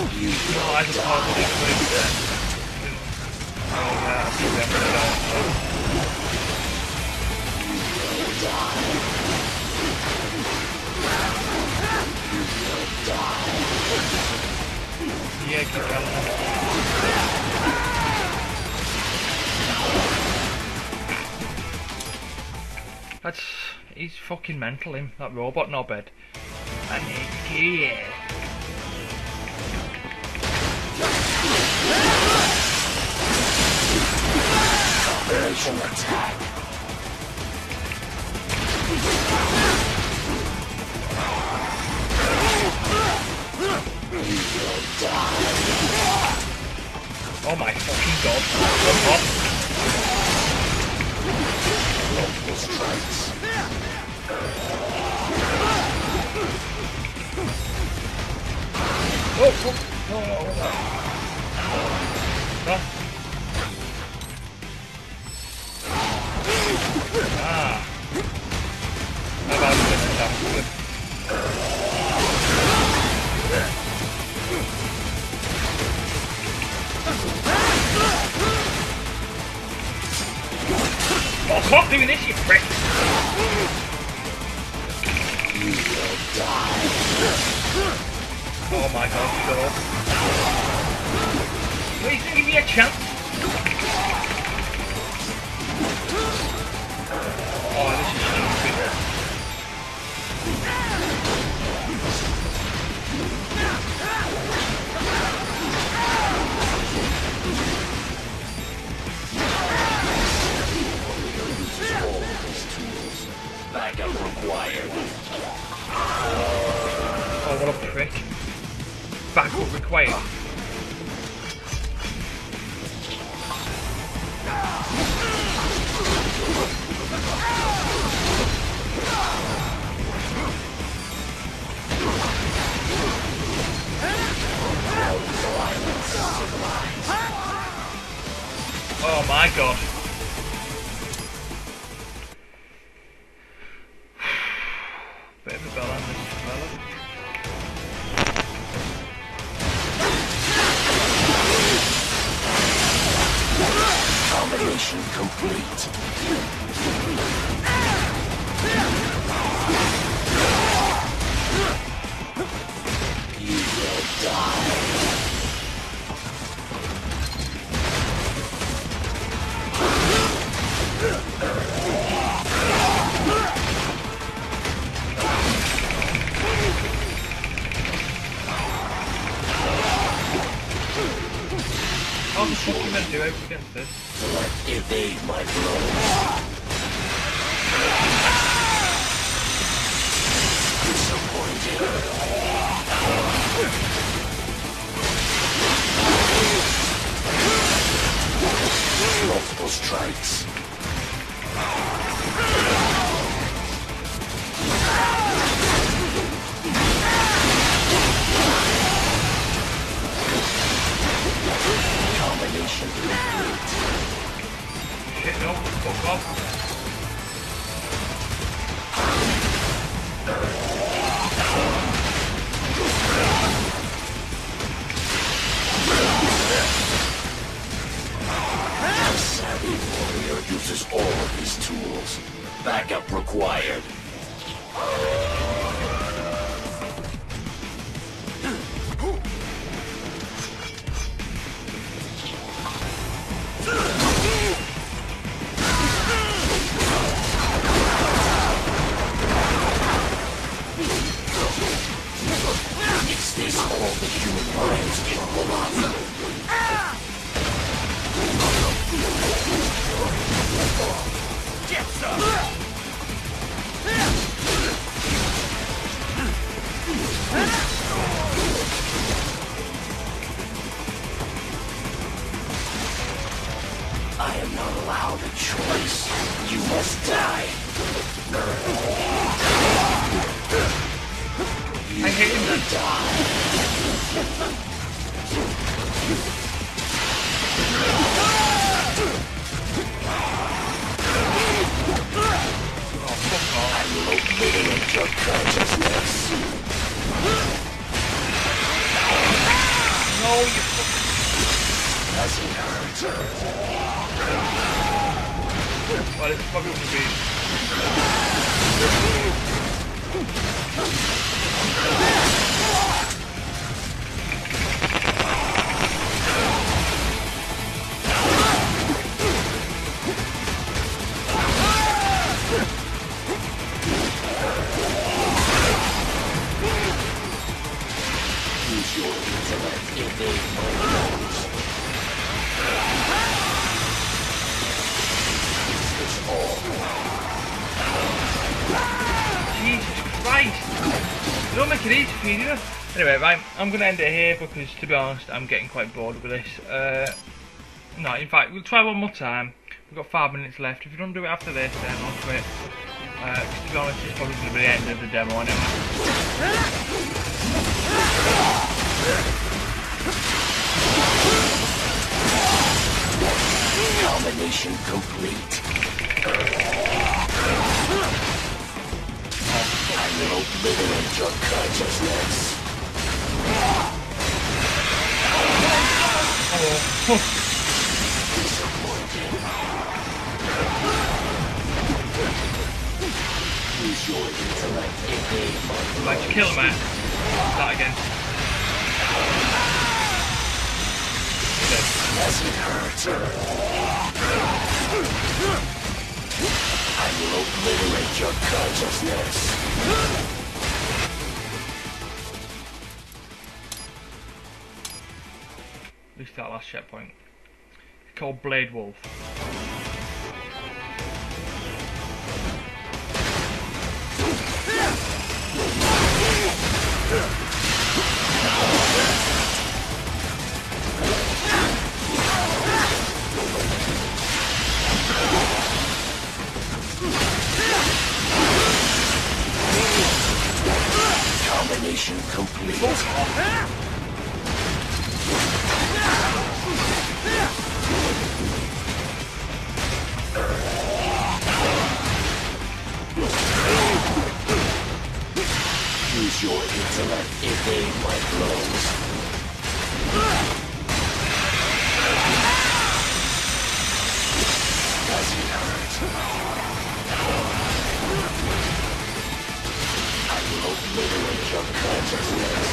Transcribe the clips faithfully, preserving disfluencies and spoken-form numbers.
No, I just can't believe it. Oh yeah, I see them down. Yeah, keep going. That's... he's fucking mental, him. That robot knobhead. I need to kill you. Operation attack. You will die. Oh my fucking god. What? Multiple strikes. Oh, oh, no, no, no. No. Ah. How about this? That was good. Oh, stop doing this, you prick! You will die. Oh my god, shut up. Please don't give me a chance. Oh, this is stupid. Backup required. Oh, what a prick. Backup required. Oh my god. Bit of a bell on this fella. Combination complete. You will die. How the fuck are you meant to do out against this? Evade my blow. Disappointed. Multiple strikes. Combination complete. Shit, no, fuck off. A savvy warrior uses all of his tools. Backup required. Is this all the human mind's capable of? Get some! I am not allowed a choice. You must die. I hate him then. Die. Oh, fuck off. I'm locating into your consciousness. Well, it's probably going to be... Use your intellect, evade my blows. Is this all? Jesus Christ! You don't make it easy for you, do you? Anyway, right, I'm going to end it here because, to be honest, I'm getting quite bored with this. Uh, no, in fact, we'll try one more time. We've got five minutes left. If you don't do it after this, then I'll quit. Uh, 'cause to be honest, it's probably going to be the end of the demo anyway. Combination complete. I will obliterate your consciousness. Oh. Disappointing. Use your intellect, evade my blows. Right, kill him, man. Start again. Does it hurt? I will obliterate your consciousness. Restart last checkpoint. It's called Blade Wolf. Combination complete. Use your intellect, evade my blows. Does it hurt? I will obliterate your consciousness.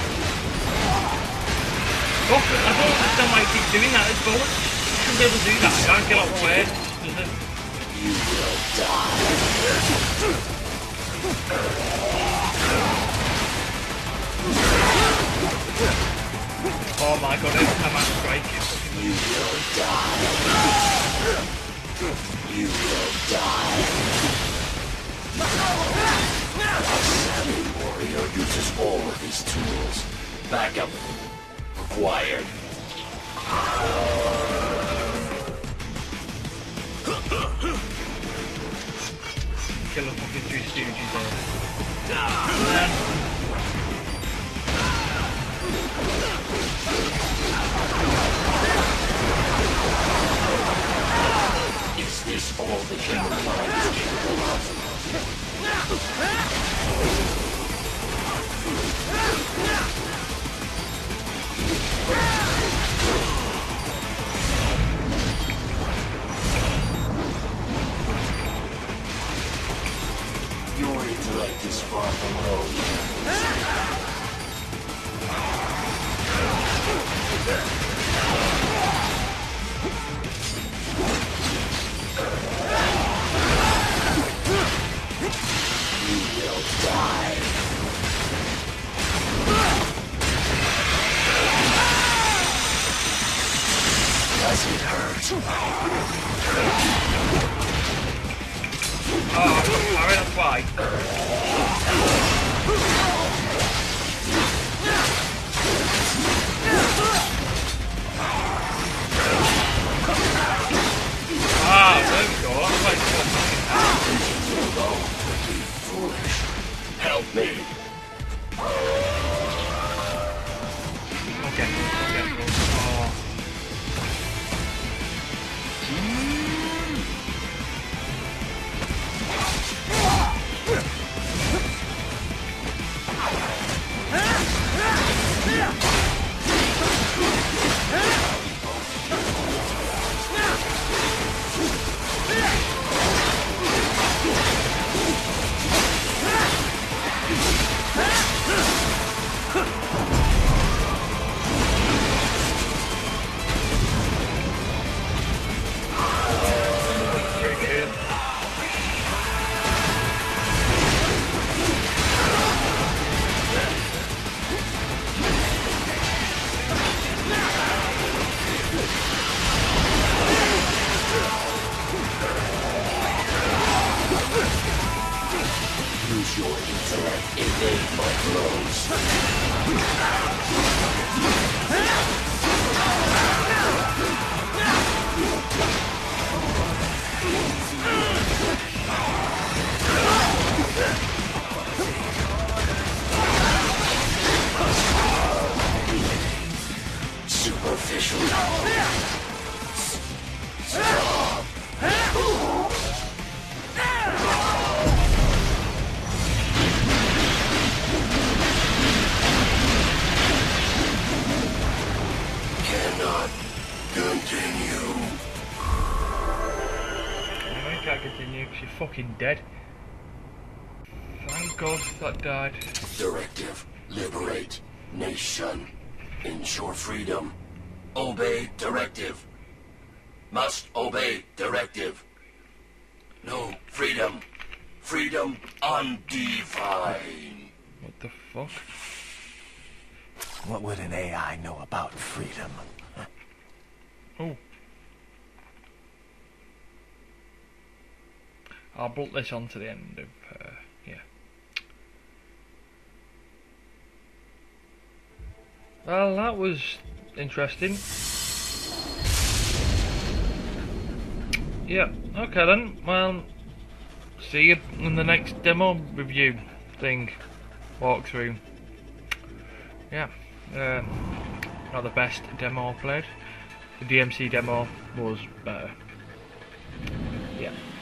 Oh, I don't understand why he keeps doing that. It's bullet. You shouldn't be able to do that. I can't get out of the way. Does it? You will die. Oh my god, every time I strike it. You will die. You will die. A savvy warrior uses all of his tools. Backup required. Kill the fucking two stooges there. Man. Is this all the human mind is capable of? Your intellect is far below you will die. Does it hurt? Oh, I've got power, that's why. Use your intellect, evade my blows. Superficial. Stop. Cannot continue. No, you can't continue because you're fucking dead. Thank God that died. Directive. Liberate. Nation. Ensure freedom. Obey directive. Must obey directive. No freedom. Freedom undefined. What the fuck? What would an A I know about freedom? Oh. I'll bolt this onto the end of, uh, yeah. Well, that was interesting. Yeah, okay then. Well, see you in the next demo review thing. Walkthrough. Yeah. Uh, not the best demo I played. The D M C demo was better. Yeah.